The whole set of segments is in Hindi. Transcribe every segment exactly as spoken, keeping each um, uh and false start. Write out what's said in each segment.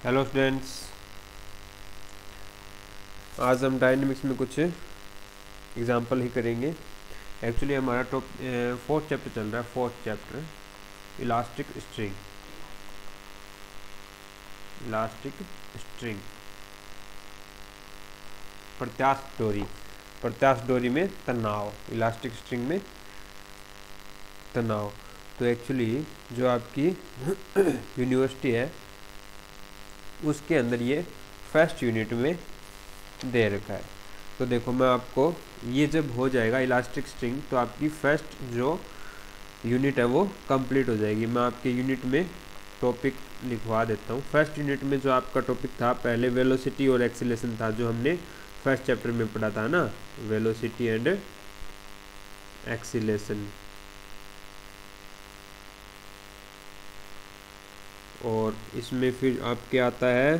हेलो स्टूडेंट्स, आज हम डायनेमिक्स में कुछ एग्जांपल ही करेंगे। एक्चुअली हमारा टॉप फोर्थ चैप्टर चल रहा है। Fourth chapter elastic string. Elastic string प्रत्यास्थ डोरी। प्रत्यास्थ डोरी में तनाव, इलास्टिक स्ट्रिंग में तनाव। तो एक्चुअली जो आपकी यूनिवर्सिटी है उसके अंदर ये फर्स्ट यूनिट में दे रखा है। तो देखो, मैं आपको ये जब हो जाएगा इलास्टिक स्ट्रिंग तो आपकी फर्स्ट जो यूनिट है वो कंप्लीट हो जाएगी। मैं आपके यूनिट में टॉपिक लिखवा देता हूँ। फर्स्ट यूनिट में जो आपका टॉपिक था, पहले वेलोसिटी और एक्सीलरेशन था, जो हमने फर्स्ट चैप्टर में पढ़ा था ना, वेलोसिटी एंड एक्सीलरेशन। और इसमें फिर आपके आता है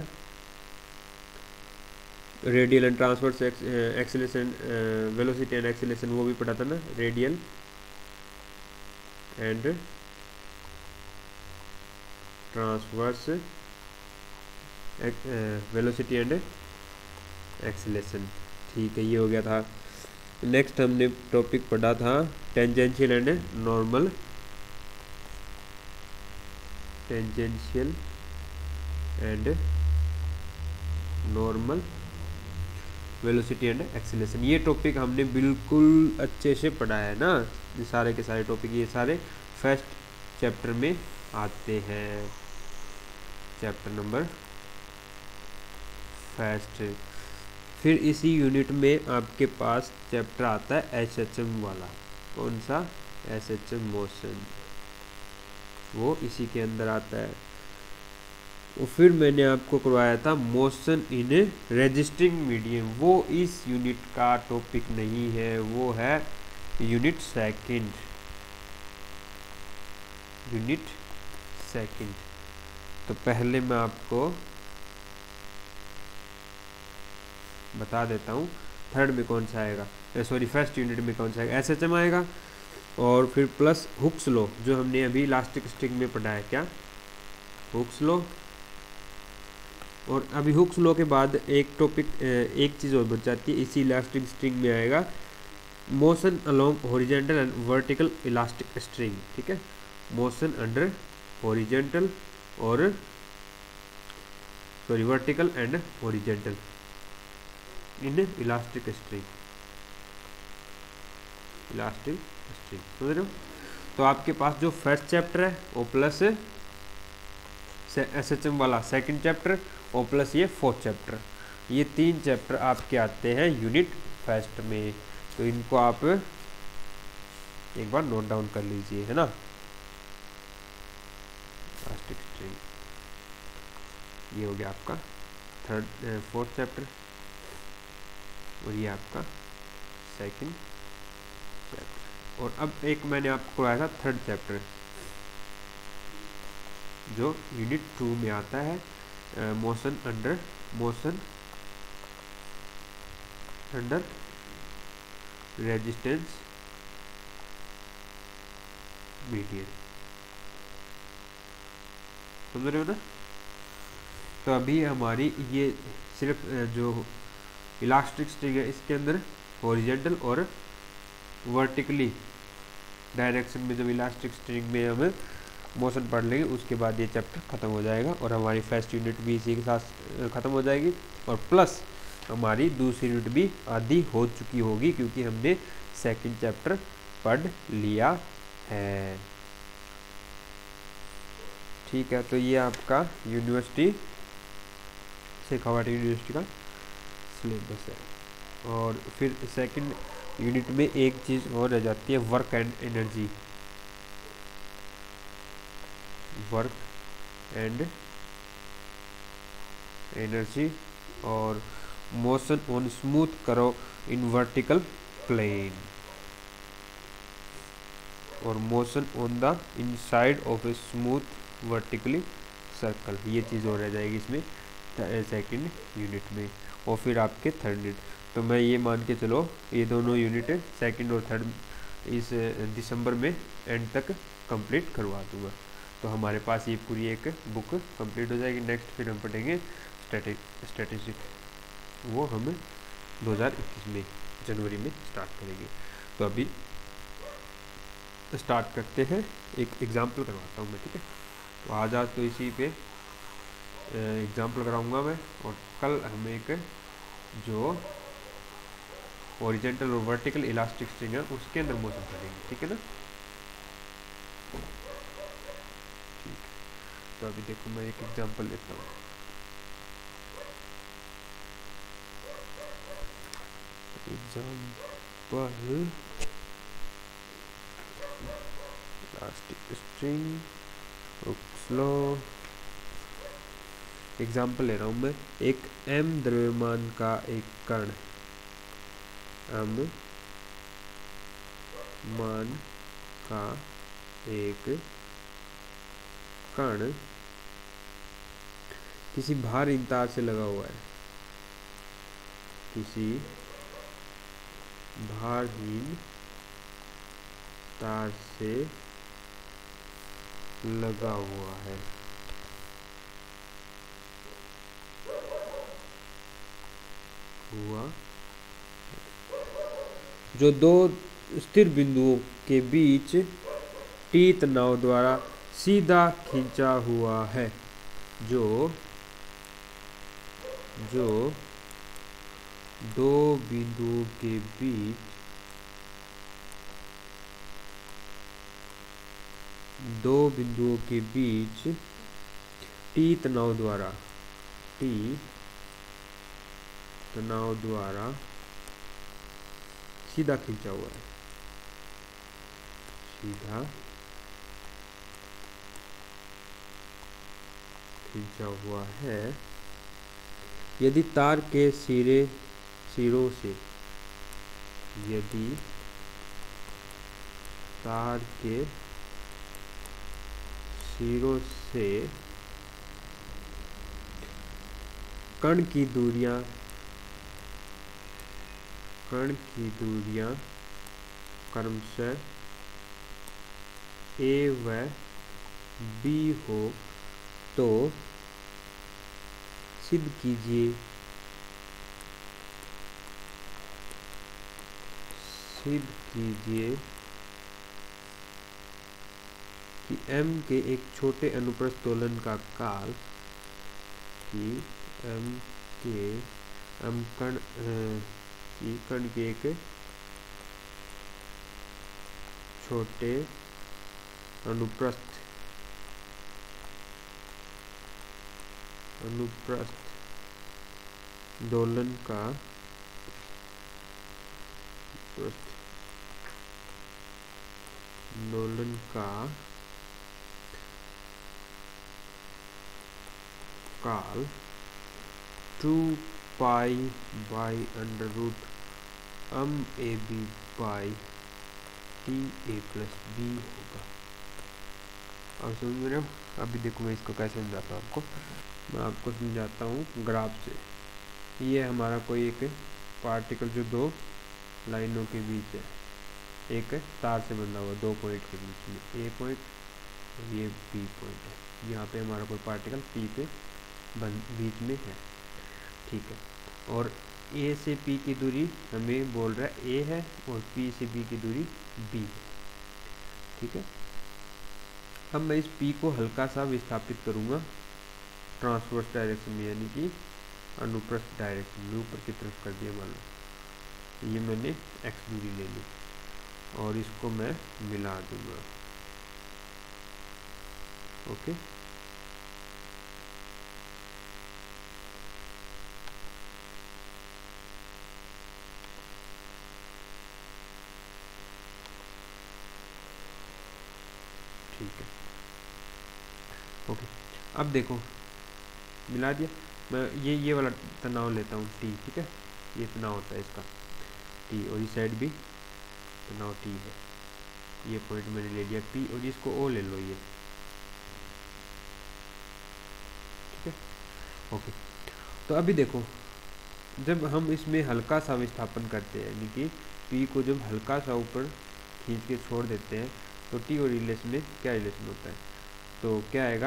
radial and transverse acceleration, velocity and acceleration, वो भी पढ़ा था ना, radial and transverse velocity and acceleration. ठीक है, ये हो गया था। नेक्स्ट हमने टॉपिक पढ़ा था tangential and normal, tangential and normal velocity and acceleration. ये टॉपिक हमने बिल्कुल अच्छे से पढ़ा है ना। ये सारे के सारे टॉपिक ये सारे फर्स्ट चैप्टर में आते हैं, चैप्टर नंबर फर्स्ट। फिर इसी यूनिट में आपके पास चैप्टर आता है एच एच एम वाला। कौन सा? एच एच एम मोशन, वो इसी के अंदर आता है। और फिर मैंने आपको करवाया था मोशन इन रेजिस्टिंग मीडियम, वो इस यूनिट का टॉपिक नहीं है, वो है यूनिट सेकंड। Unit second. तो पहले मैं आपको बता देता हूँ थर्ड में कौन सा आएगा, सॉरी फर्स्ट यूनिट में कौन सा आएगा, एस एच एम आएगा। और फिर प्लस हुक्स लॉ, जो हमने अभी इलास्टिक स्ट्रिंग में पढ़ा है। क्या? Hooke's law. और अभी हुक्स लॉ के बाद एक टॉपिक, एक चीज़ और बच जाती है, इसी इलास्टिक स्ट्रिंग में आएगा motion along horizontal and vertical elastic string. ठीक है, मोशन अंडर हॉरिजॉन्टल और sorry vertical and horizontal in elastic string. Elastic string समझ रहे हो? तो आपके पास जो फर्स्ट चैप्टर है वो प्लस एस एच एम वाला सेकंड चैप्टर और प्लस ये फोर्थ चैप्टर, ये तीन चैप्टर आपके आते हैं यूनिट फर्स्ट में। तो इनको आप एक बार नोट डाउन कर लीजिए, है ना। इलास्टिक स्ट्रिंग, ये हो गया आपका थर्ड फोर्थ चैप्टर, और ये आपका सेकंड चैप्टर। और अब एक मैंने आपको आया था थर्ड चैप्टर, जो यूनिट टू में आता है, motion under motion under resistance medium. समझ रहे हो ना? तो अभी हमारी ये सिर्फ जो इलास्टिक स्ट्रिंग है इसके अंदर हॉरिजॉन्टल और वर्टिकली डायरेक्शन में जब इलास्टिक स्ट्रिंग में हम मोशन पढ़ लेंगे उसके बाद ये चैप्टर ख़त्म हो जाएगा और हमारी फर्स्ट यूनिट भी इसी के साथ ख़त्म हो जाएगी। और प्लस हमारी दूसरी यूनिट भी आधी हो चुकी होगी, क्योंकि हमने सेकंड चैप्टर पढ़ लिया है। ठीक है, तो ये आपका यूनिवर्सिटी शेखावाटी यूनिवर्सिटी का सिलेबस है। और फिर सेकंड यूनिट में एक चीज़ और रह जाती है, work and energy. Work and energy और motion on smooth curve in vertical plane, और motion on the inside of a smooth vertically circle. ये चीज़ और रह जाएगी इसमें सेकंड यूनिट में। और फिर आपके थर्ड यूनिट, तो मैं ये मान के चलो ये दोनों यूनिट सेकंड और थर्ड इस दिसंबर में एंड तक कंप्लीट करवा दूंगा। तो हमारे पास ये पूरी एक बुक कंप्लीट हो जाएगी। नेक्स्ट फिर हम पढ़ेंगे स्टैटिस्टिक, वो हम दो हज़ार इक्कीस में जनवरी में स्टार्ट करेंगे। तो अभी स्टार्ट करते हैं, एक एग्जाम्पल करवाता हूँ मैं, ठीक है। तो आज आज तो इसी पे एग्जाम्पल कराऊंगा मैं, और कल हम एक जो हॉरिजॉन्टल और वर्टिकल इलास्टिक स्ट्रिंग है उसके अंदर मोशन करेंगे, ठीक है ना। ठीक, तो अभी देखो मैं एक एग्जाम्पल लेता हूँ। Example elastic string, slow example ले रहा हूँ मैं। एक m द्रव्यमान का एक कण m मान का एक कण किसी भारहीन तार से लगा हुआ है, किसी भारहीन तार से लगा हुआ है। हुआ जो दो स्थिर बिंदुओं के बीच टी तनाव द्वारा सीधा खींचा हुआ है, जो जो दो बिंदुओं के बीच दो बिंदुओं के बीच टी तनाव द्वारा टी तनाव द्वारा सीधा खींचा हुआ है, सीधा खींचा हुआ है। यदि तार के सिरे सिरों से यदि तार के सिरों से कण की दूरियां कण की दूरियां क्रमशः a व b हो तो सिद्ध कीजिए सिद्ध कीजिए कि m के एक छोटे अनुप्रस्थ दोलन का काल कि m के m कण की कण के एक छोटे अनुप्रस्थ अनुप्रस्थ दोलन का दोलन का काल two pi by under root M A B by T A plus B होगा। और समझ रहे हो। अभी देखो मैं इसको कैसे समझाता हूँ आपको। मैं आपको समझाता हूँ ग्राफ से। ये हमारा कोई एक पार्टिकल जो दो लाइनों के बीच है, एक तार से बंधा हुआ दो पॉइंट के बीच में, ए पॉइंट और ये बी पॉइंट है। यहाँ पे हमारा कोई पार्टिकल पी पे बीच में है, ठीक है। और ए से पी की दूरी हमें बोल रहा है ए है, और पी से बी की दूरी बी है, ठीक है। अब मैं इस पी को हल्का सा विस्थापित करूँगा ट्रांसवर्स डायरेक्शन में, यानी कि अनुप्रस्थ डायरेक्शन में, ऊपर की तरफ कर दिया। मान लो ये मैंने एक्स दूरी ले ली और इसको मैं मिला दूंगा, ओके। ठीक है, ओके। अब देखो मिला दिया। मैं ये ये वाला तनाव लेता हूँ टी, ठीक है। ये तनाव होता है इसका टी, और इस साइड भी तनाव टी है। ये पॉइंट मैंने ले लिया पी, और इसको ओ ले लो ये, ठीक है, ओके। तो अभी देखो जब हम इसमें हल्का सा विस्थापन करते हैं, यानी कि पी को जब हल्का सा ऊपर खींच के छोड़ देते हैं, तो टी और रिलेशन में क्या रिलेशन होता है। तो क्या आएगा,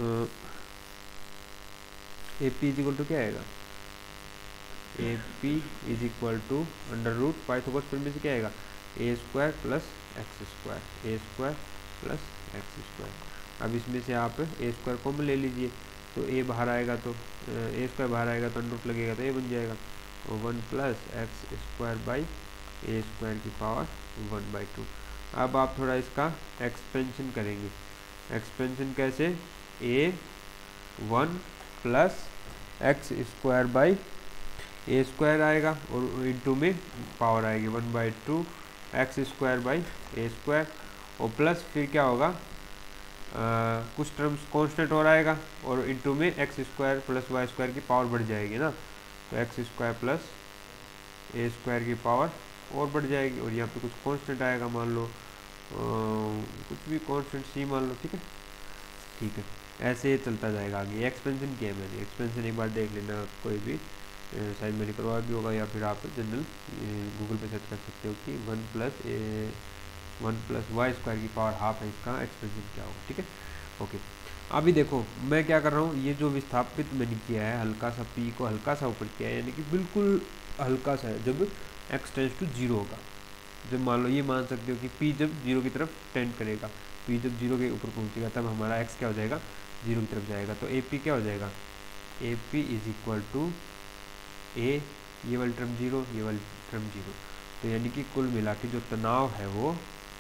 A P is equal to क्या आएगा, A P is equal to under root Pythagoras प्रमेय से क्या आएगा, A square plus X square, A square plus X square. अब इसमें से आप ए स्क्वायर कॉमन ले लीजिए, तो ए बाहर आएगा तो ए स्क्वायर बाहर आएगा तो अंडर रूट लगेगा तो ए बन जाएगा, और one plus X square by A square की पावर वन बाई टू। अब आप थोड़ा इसका एक्सपेंशन करेंगे, एक्सपेंशन कैसे, A one plus X square by A square आएगा और इंटू में पावर आएगी one by two X square by A square, और प्लस फिर क्या होगा, आ, कुछ टर्म्स कांस्टेंट और आएगा और इंटू में X square plus Y square की पावर बढ़ जाएगी ना, तो X square plus A square की पावर और बढ़ जाएगी, और यहाँ पे कुछ कांस्टेंट आएगा, मान लो आ, कुछ भी कांस्टेंट सी मान लो, ठीक है ठीक है ऐसे चलता जाएगा आगे। एक्सपेंशन किया है मैंने, एक्सपेंशन एक बार देख लेना, कोई भी शायद मैंने करवाया भी होगा या फिर आप जनरल गूगल पे सर्च कर सकते हो कि one plus A one plus Y square की पावर हाफ है, इसका एक्सपेंशन क्या होगा, ठीक है ओके। अभी देखो मैं क्या कर रहा हूँ, ये जो विस्थापित मैंने किया है हल्का सा पी को हल्का सा ऊपर किया है, यानी कि बिल्कुल हल्का सा है, जब एक्स टेंड्स टू जीरो होगा, जब मान लो ये मान सकते हो कि पी जब जीरो की तरफ टेंड करेगा, पी जब जीरो के ऊपर पहुँचेगा तब हमारा एक्स क्या हो जाएगा, जीरो की तरफ जाएगा, तो ए पी क्या हो जाएगा, A P is equal to A, ये वाली टर्म जीरो, ये वाली टर्म जीरो, तो यानी कि कुल मिला के जो तनाव है वो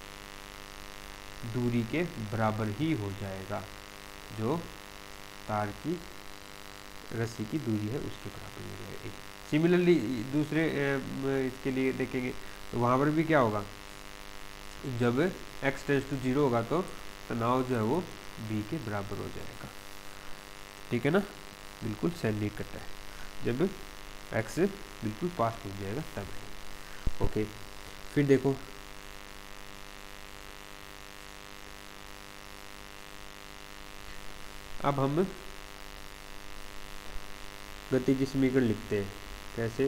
दूरी के बराबर ही हो जाएगा, जो तार की रस्सी की दूरी है उसके बराबर हो जाएगी। सिमिलरली दूसरे इसके लिए देखेंगे तो वहाँ पर भी क्या होगा, जब एक्स टेंड्स टू जीरो होगा तो तनाव जो है वो बी के बराबर हो जाएगा, ठीक है ना, बिल्कुल सन्निकट है, जब एक्स बिल्कुल पास पहुंच जाएगा तब, ओके। फिर देखो अब हम गति की समीकरण लिखते हैं, कैसे,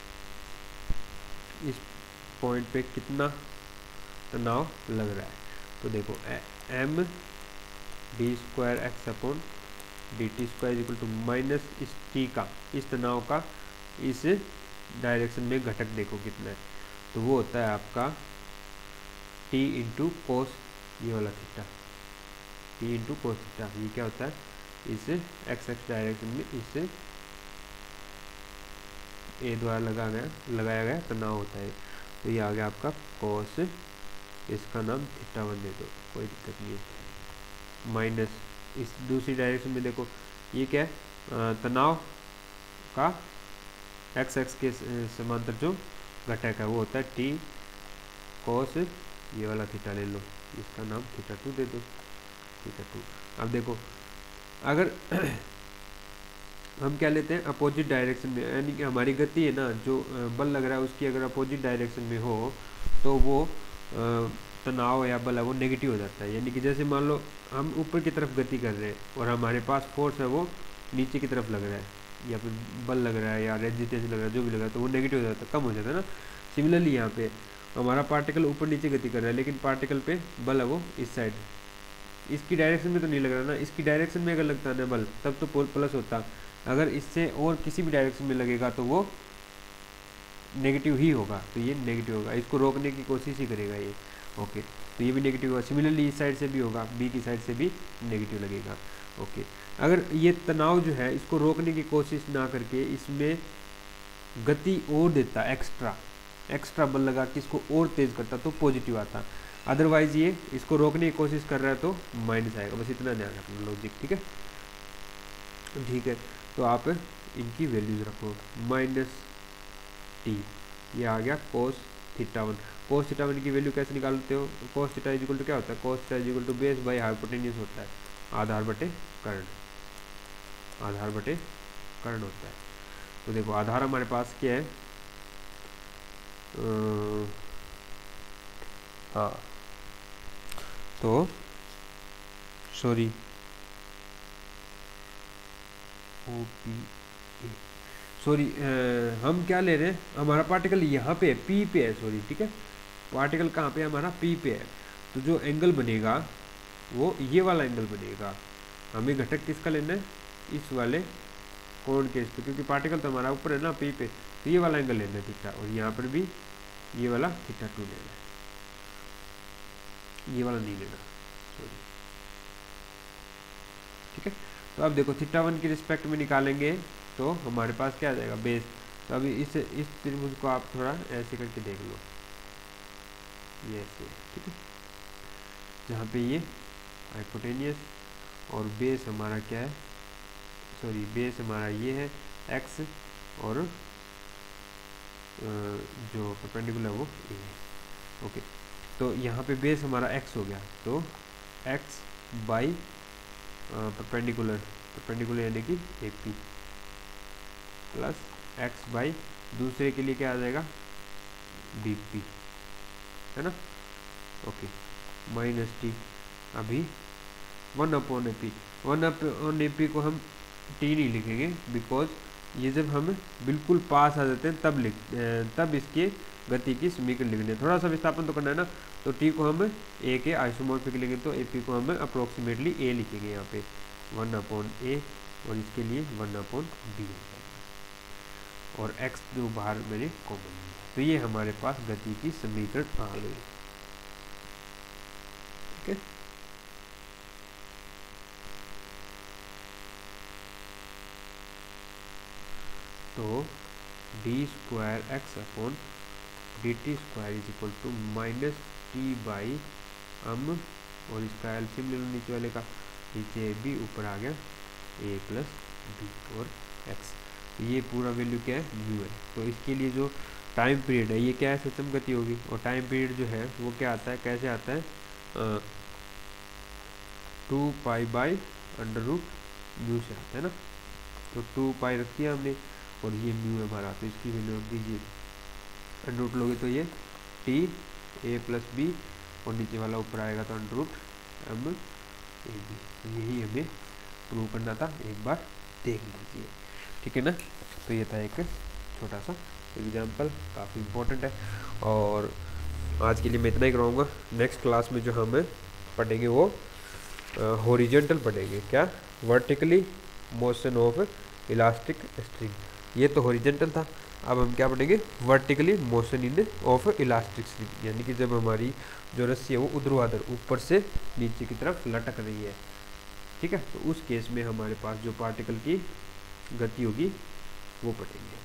इस पॉइंट पे कितना तनाव लग रहा है, तो देखो M D square X upon D T square equal to minus इस टी का, इस तनाव का इस डायरेक्शन में घटक देखो कितना है, तो वो होता है आपका टी इंटू कोस ये वाला theta, T into cos theta, ये क्या होता है, इस एक्स एक्स डायरेक्शन में इस ए द्वारा लगा गया लगाया गया तनाव होता है, तो ये आ गया आपका कोस, इसका नाम थीटा वन दे दो, कोई दिक्कत नहीं है, माइनस इस दूसरी डायरेक्शन में देखो ये क्या है, तनाव का एक्स एक्स के समांतर जो घटक है वो होता है टी कोस ये वाला थीटा ले लो, इसका नाम थीटा टू दे दो, थीटा टू। अब देखो अगर हम क्या लेते हैं अपोजिट डायरेक्शन में, यानी कि हमारी गति है ना जो बल लग रहा है उसकी अगर अपोजिट डायरेक्शन में हो तो वो तनाव या बल है वो नेगेटिव हो जाता है, यानी कि जैसे मान लो हम ऊपर की तरफ गति कर रहे हैं और हमारे पास फोर्स है वो नीचे की तरफ लग रहा है, या फिर बल लग रहा है या रेजिस्टेंस लग रहा है, जो भी लग रहा है तो वो नेगेटिव हो जाता है, कम हो जाता है ना। सिमिलरली यहाँ पे हमारा पार्टिकल ऊपर नीचे गति कर रहा है लेकिन पार्टिकल पे बल है वो इस साइड, इसकी डायरेक्शन में तो नहीं लग रहा ना, इसकी डायरेक्शन में अगर लगता है ना बल तब तो प्लस होता, अगर इससे और किसी भी डायरेक्शन में लगेगा तो वो नेगेटिव ही होगा, तो ये नेगेटिव होगा, इसको रोकने की कोशिश ही करेगा ये, ओके, तो ये भी नेगेटिव होगा। सिमिलरली इस साइड से भी होगा, बी की साइड से भी नेगेटिव लगेगा, ओके। अगर ये तनाव जो है इसको रोकने की कोशिश ना करके इसमें गति और देता, एक्स्ट्रा एक्स्ट्रा बल लगा के इसको और तेज करता तो पॉजिटिव आता, अदरवाइज ये इसको रोकने की कोशिश कर रहा है तो माइनस आएगा, बस इतना ध्यान रखना लॉजिक, ठीक है ठीक है। तो आप इनकी वैल्यूज रखो, माइनस टी ये आ गया cos theta one, cos theta one की वैल्यू कैसे निकालते हो, cos theta is equal to क्या होता है, cos theta is equal to base by hypotenuse होता है, आधार बटे कर्ण, आधार बटे कर्ण होता है। तो देखो आधार हमारे पास क्या है, आ, हाँ तो sorry O P A sorry हम क्या ले रहे हैं, हमारा पार्टिकल यहाँ पे है पी पे है, सॉरी ठीक है, पार्टिकल कहाँ पे है हमारा पी पे है, तो जो एंगल बनेगा वो ये वाला एंगल बनेगा। हमें घटक किसका लेना है, इस वाले कोण के इस पे, क्योंकि पार्टिकल तो हमारा ऊपर है ना पी पे, तो ये वाला एंगल लेना है थीटा, और यहाँ पर भी ये वाला थीटा टू लेना है, ये वाला नहीं लेना, सॉरी। ठीक है, तो अब देखो थीटा वन की रिस्पेक्ट में निकालेंगे तो हमारे पास क्या आ जाएगा, बेस। तो अभी इस इस त्रिभुज को आप थोड़ा ऐसे करके देख लो, ये ऐसे, ठीक है, जहाँ पे ये हाइपोटेनियस और बेस हमारा क्या है, सॉरी बेस हमारा ये है एक्स, और जो परपेंडिकुलर वो ए है। ओके, तो यहाँ पे बेस हमारा एक्स हो गया, तो एक्स बाई परपेंडिकुलर, परपेंडिकुलर यानी कि A P, plus X by दूसरे के लिए क्या आ जाएगा, बी पी, है ना। ओके, माइनस टी, अभी one upon A P, one upon A P को हम टी नहीं लिखेंगे, बिकॉज ये जब हम बिल्कुल पास आ जाते हैं तब लिख तब इसके गति की समीकरण लिखने हैं, थोड़ा सा विस्थापन तो करना है ना, तो टी को हम ए के आइसोमॉर्फिक लिखेंगे, तो ए पी को हम अप्रोक्सीमेटली ए लिखेंगे यहाँ पे, वन अपॉन ए, और इसके लिए वन अपॉन बी, और एक्स जो बाहर मैंने कॉमन लिया, तो ये हमारे पास गति की समीकरण आ गई। ठीक है, तो D square X upon D T square is equal to minus T by M, और इसका एलसीएम ले लो नीचे वाले का, नीचे बी ऊपर आ गया ए प्लस बी और एक्स, ये पूरा वैल्यू क्या है, म्यू है। तो इसके लिए जो टाइम पीरियड है ये क्या है, सिस्टम गति होगी, और टाइम पीरियड जो है वो क्या आता है, कैसे आता है, two pi by under root mu से आता है ना, तो टू पाई रख दिया हमने, और ये म्यू है हमारा, तो इसकी वैल्यू रख दीजिए, अंडर रूट लोगे तो ये टी ए प्लस बी, और नीचे वाला ऊपर आएगा तो under root M A B, तो यही हमें प्रूव करना था, एक बार देख लीजिए। ठीक है ना, तो ये था एक छोटा सा एग्जाम्पल, काफ़ी इम्पोर्टेंट है, और आज के लिए मैं इतना ही कराऊंगा। नेक्स्ट क्लास में जो हम पढ़ेंगे वो हॉरिजॉन्टल पढ़ेंगे, क्या, vertically motion of elastic string, ये तो हॉरिजॉन्टल था, अब हम क्या पढ़ेंगे, vertically motion in of elastic string, यानी कि जब हमारी जो रस्सी है वो ऊर्ध्वाधर ऊपर से नीचे की तरफ लटक रही है। ठीक है, तो उस केस में हमारे पास जो पार्टिकल की गति होगी वो पढ़ेंगे।